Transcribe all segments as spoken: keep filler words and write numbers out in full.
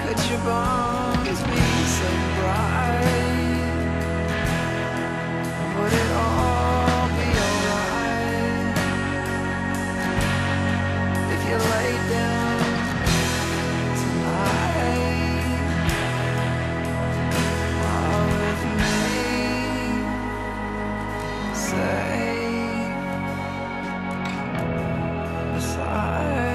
Could your bones be so bright? Would it all be alright if you laid down tonight while with me, safe beside?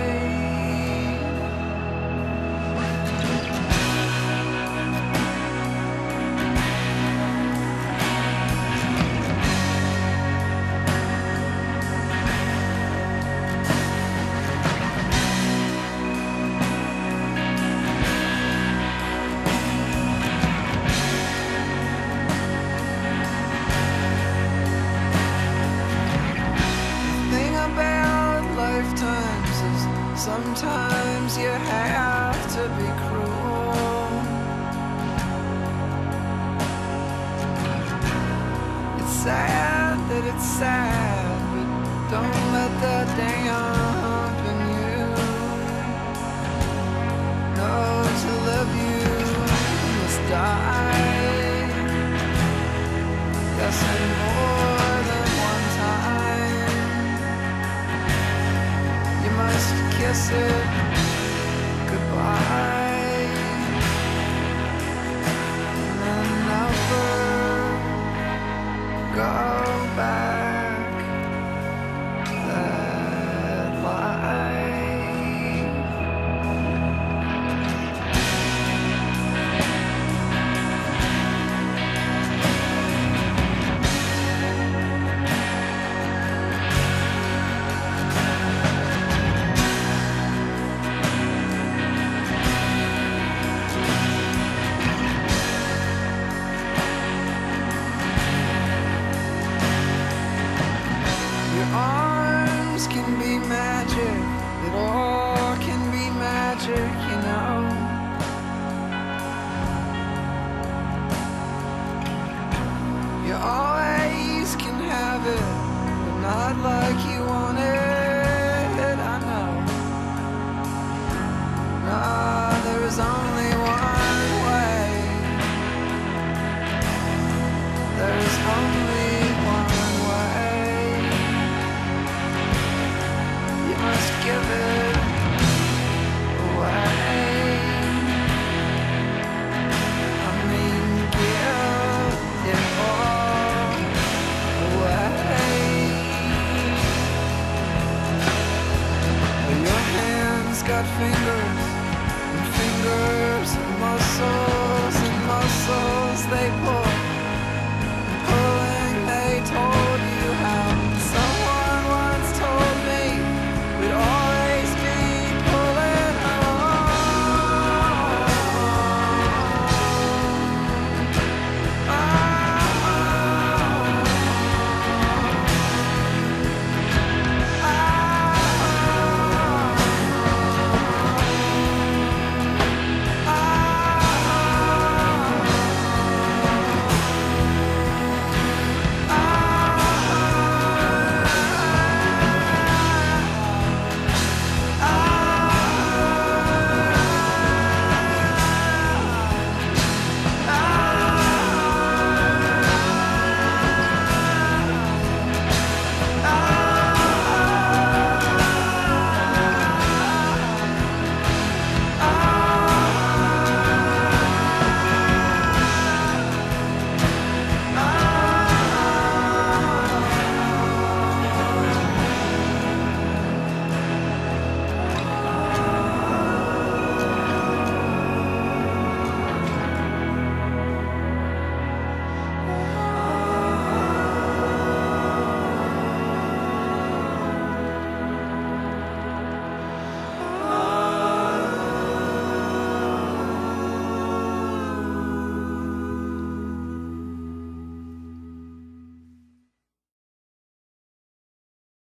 Lifetimes is sometimes you have to be cruel. It's sad that it's sad, but don't let that dampen you. No, to love you must die. Yes, and more than one time. You must kiss it goodbye and never go back that life. Arms can be magic, it all can be magic, you know. You always can have it, but not like you want it, I know. No, there is only one way. There is only one way. Must give it away. I mean, give it all away. Your hands got fingers, and fingers and muscles, and muscles they pull.